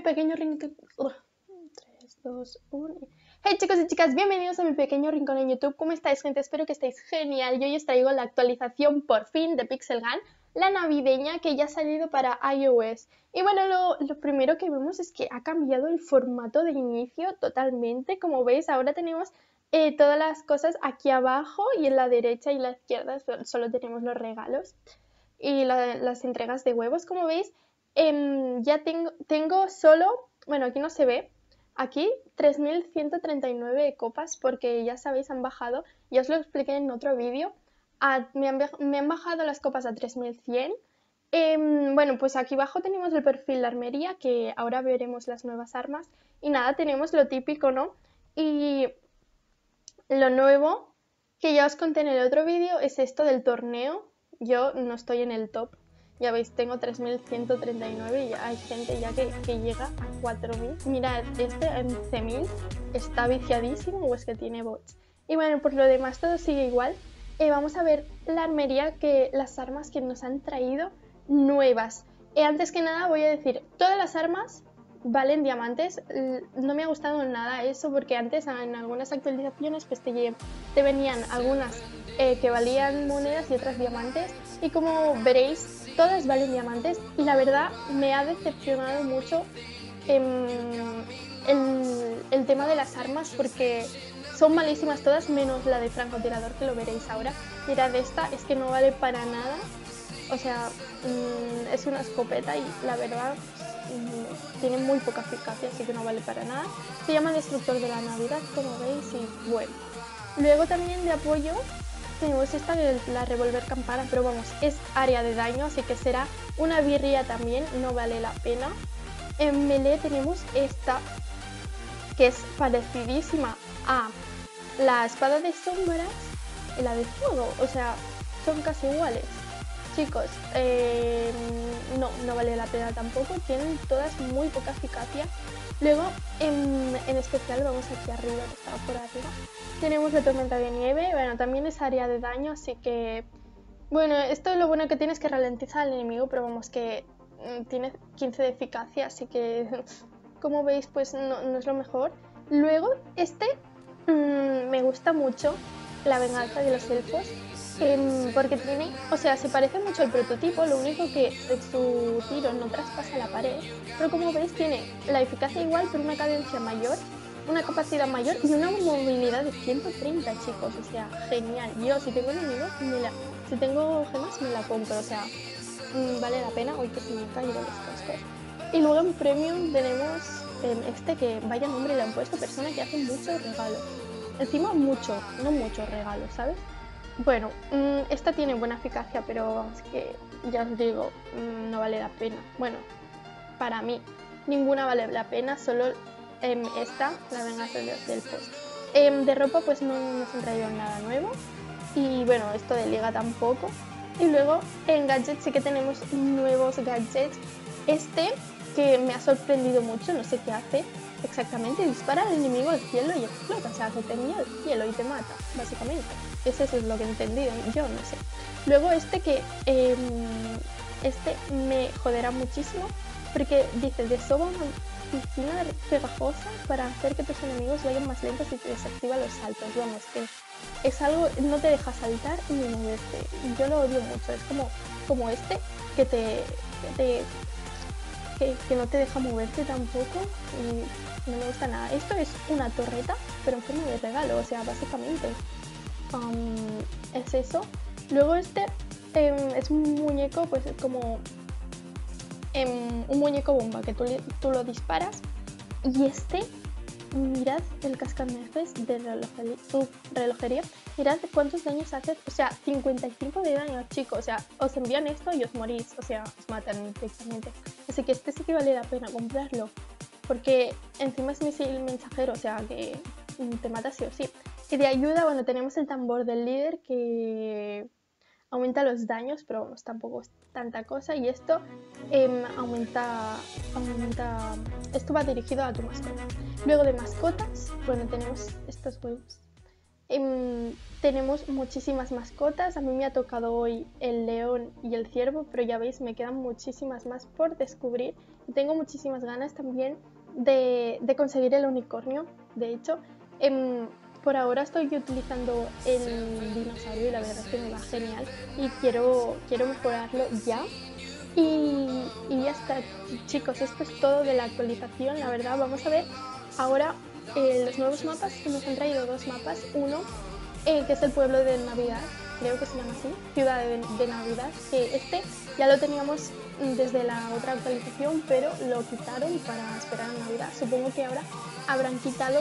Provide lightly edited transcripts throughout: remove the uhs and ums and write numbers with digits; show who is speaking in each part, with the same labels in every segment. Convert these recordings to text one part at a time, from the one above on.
Speaker 1: pequeño rincón. 3, 2, 1. Hey chicos y chicas, bienvenidos a mi pequeño rincón en YouTube. ¿Cómo estáis, gente? Espero que estéis genial. Yo hoy os traigo la actualización por fin de Pixel Gun, la navideña que ya ha salido para iOS. Y bueno, lo primero que vemos es que ha cambiado el formato de inicio totalmente. Como veis, ahora tenemos todas las cosas aquí abajo y en la derecha y la izquierda solo tenemos los regalos y las entregas de huevos. Como veis, ya tengo solo, bueno, aquí no se ve, aquí 3.139 copas porque ya sabéis, han bajado, ya os lo expliqué en otro vídeo, me han bajado las copas a 3.100. Bueno, pues aquí abajo tenemos el perfil de armería, que ahora veremos las nuevas armas. Y nada, tenemos lo típico, ¿no? Y lo nuevo, que ya os conté en el otro vídeo, es esto del torneo. Yo no estoy en el top. Ya veis, tengo 3.139 y ya hay gente ya que llega a 4.000. Mirad, este 11.000 está viciadísimo o es que tiene bots. Y bueno, por lo demás todo sigue igual. Vamos a ver la armería, las armas que nos han traído nuevas. Antes que nada voy a decir, todas las armas valen diamantes. No me ha gustado nada eso porque antes en algunas actualizaciones pues te venían algunas que valían monedas y otras diamantes, y como veréis todas valen diamantes, y la verdad me ha decepcionado mucho el tema de las armas porque son malísimas todas menos la de francotirador, que lo veréis ahora. Mirad, esta es que no vale para nada, o sea, es una escopeta y la verdad tiene muy poca eficacia, así que no vale para nada. Se llama Destructor de la Navidad, como veis, y bueno. Luego también de apoyo tenemos esta de la Revolver Campana, pero vamos, es área de daño, así que será una birria también, no vale la pena. En melee tenemos esta, que es parecidísima a la espada de sombras y la de fuego, o sea, son casi iguales. Chicos, no vale la pena tampoco, tienen todas muy poca eficacia. Luego, en especial, vamos aquí arriba, que estaba por arriba, tenemos la tormenta de nieve. Bueno, también es área de daño, así que, bueno, esto es lo bueno que tienes, que ralentiza al enemigo, pero vamos, que tiene 15 de eficacia, así que, como veis, pues no es lo mejor. Luego, me gusta mucho, la venganza de los elfos, porque tiene, o sea, se parece mucho al prototipo, lo único que su tiro no traspasa la pared, pero como veis tiene la eficacia igual, pero una cadencia mayor, una capacidad mayor y una movilidad de 130, chicos, o sea, genial. Yo si tengo enemigos, si tengo gemas me la compro, o sea, vale la pena. Hoy que se me han caído los cascos. Y luego en Premium tenemos que vaya nombre le han puesto, persona que hace muchos regalos. Encima no muchos regalos, ¿sabes? Bueno, esta tiene buena eficacia, pero vamos, que ya os digo, no vale la pena. Bueno, para mí, ninguna vale la pena, solo esta, la venganza de los elfos. De ropa pues no nos han traído nada nuevo, y bueno, esto de liga tampoco. Y luego en gadgets sí que tenemos nuevos gadgets. Que me ha sorprendido mucho, no sé qué hace exactamente, dispara al enemigo al cielo y explota, o sea, se te envía al cielo y te mata, básicamente. Eso es lo que he entendido, yo no sé. Luego me joderá muchísimo porque dice, desova una piscina pegajosa para hacer que tus enemigos vayan más lentos y te desactiva los saltos. Vamos, que es algo, no te deja saltar ni moverte. Yo lo odio mucho, es como que no te deja moverte tampoco, y no me gusta nada. Esto es una torreta, pero en forma de regalo, o sea, básicamente es eso. Luego es un muñeco, pues es como un muñeco bomba que tú lo disparas, y mirad el cascanueces de relojería, mirad cuántos daños hace, o sea, 55 de daño, chicos, o sea, os envían esto y os morís, o sea, os matan directamente. Así que sí que vale la pena comprarlo, porque encima es misil mensajero, o sea, que te mata sí o sí. Y de ayuda, bueno, tenemos el tambor del líder, que aumenta los daños, pero vamos, tampoco es tanta cosa. Y esto aumenta, esto va dirigido a tu mascota. Luego de mascotas, bueno, tenemos estos huevos Tenemos muchísimas mascotas. A mí me ha tocado hoy el león y el ciervo, pero ya veis, me quedan muchísimas más por descubrir. Y tengo muchísimas ganas también de conseguir el unicornio. De hecho, por ahora estoy utilizando el dinosaurio y la verdad es que me va genial. Y quiero mejorarlo ya. Y ya está, chicos, esto es todo de la actualización. La verdad, vamos a ver ahora los nuevos mapas, que nos han traído dos mapas. Uno, que es el pueblo de Navidad, creo que se llama así, Ciudad de Navidad, que este ya lo teníamos desde la otra actualización, pero lo quitaron para esperar a Navidad. Supongo que ahora habrán quitado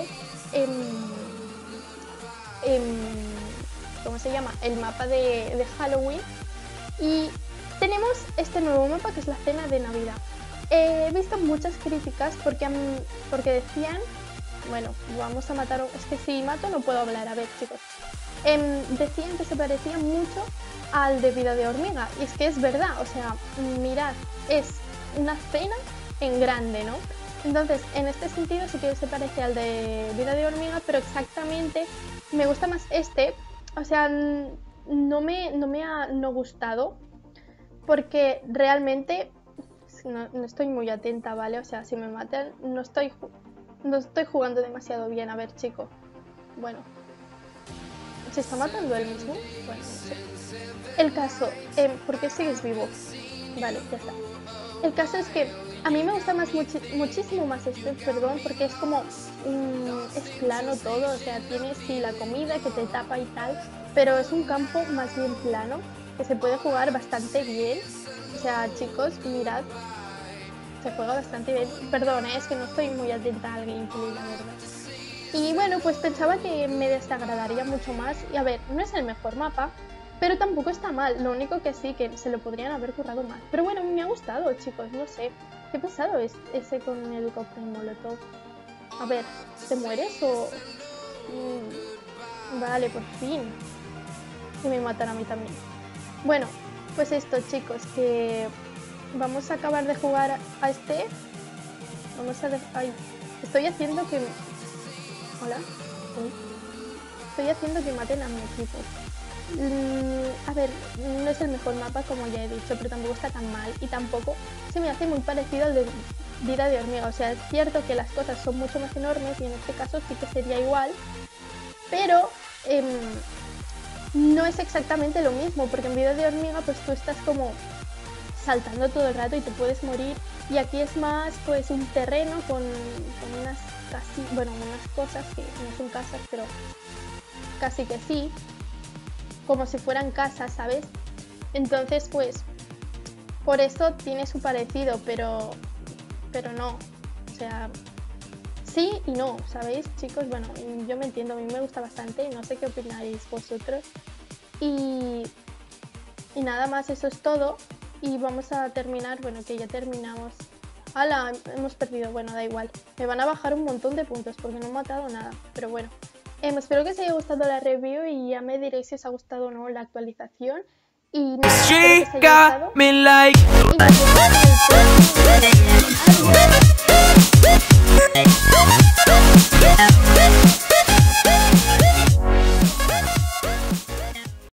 Speaker 1: ¿cómo se llama? El mapa de Halloween. Y tenemos este nuevo mapa que es la cena de Navidad. He visto muchas críticas porque decían, bueno, vamos a matar, es que si mato no puedo hablar, a ver chicos. Decían que se parecía mucho al de Vida de Hormiga, y es que es verdad, o sea, mirad, es una cena en grande, ¿no? Entonces, en este sentido sí que se parece al de Vida de Hormiga, pero exactamente me gusta más este, o sea, no me ha no gustado, porque realmente no estoy muy atenta, ¿vale? O sea, si me matan, no estoy jugando demasiado bien. A ver, chico. Bueno. ¿Se está matando él mismo? Bueno, no sé. El caso, ¿por qué sigues vivo? Vale, ya está. El caso es que a mí me gusta muchísimo más este, perdón, porque es como es plano todo, o sea, tienes sí la comida que te tapa y tal, pero es un campo más bien plano, que se puede jugar bastante bien. O sea, chicos, mirad, se juega bastante bien. Perdón, es que no estoy muy atenta al gameplay, la verdad. Y bueno, pues pensaba que me desagradaría mucho más. Y a ver, no es el mejor mapa, pero tampoco está mal. Lo único que sí, que se lo podrían haber currado más. Pero bueno, me ha gustado, chicos, no sé. Qué pesado es ese con el helicóptero molotov. A ver, ¿te mueres o...? Vale, por fin. Y me matan a mí también. Bueno, pues esto, chicos, que vamos a acabar de jugar a este. Vamos a... Ay, estoy haciendo que... Hola. Estoy haciendo que maten a mi equipo. A ver, no es el mejor mapa como ya he dicho, pero tampoco está tan mal y tampoco se me hace muy parecido al de Vida de Hormiga. O sea, es cierto que las cosas son mucho más enormes y en este caso sí que sería igual, pero no es exactamente lo mismo, porque en Vida de Hormiga pues tú estás como saltando todo el rato y te puedes morir, y aquí es más pues un terreno con unas unas cosas que no son casas, pero casi que sí, como si fueran casas, ¿sabes? Entonces pues por eso tiene su parecido, pero no, o sea, sí y no, ¿sabéis, chicos? Bueno, yo me entiendo, a mí me gusta bastante, no sé qué opináis vosotros. Y nada más, eso es todo. Y vamos a terminar, bueno, que ya terminamos. ¡Hala! Hemos perdido, bueno, da igual. Me van a bajar un montón de puntos porque no he matado nada, pero bueno. Espero que os haya gustado la review y ya me diréis si os ha gustado o no la actualización. Y nada, espero que os haya gustado. Y nos vemos en el próximo video.